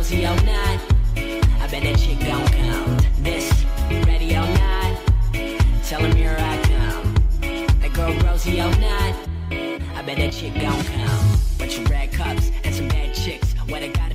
Rosie or not, I bet that chick gon' come. This, ready or not, tell him here I come. That girl Rosie or not, I bet that chick gon' come. Bunch of red cups and some bad chicks, what I got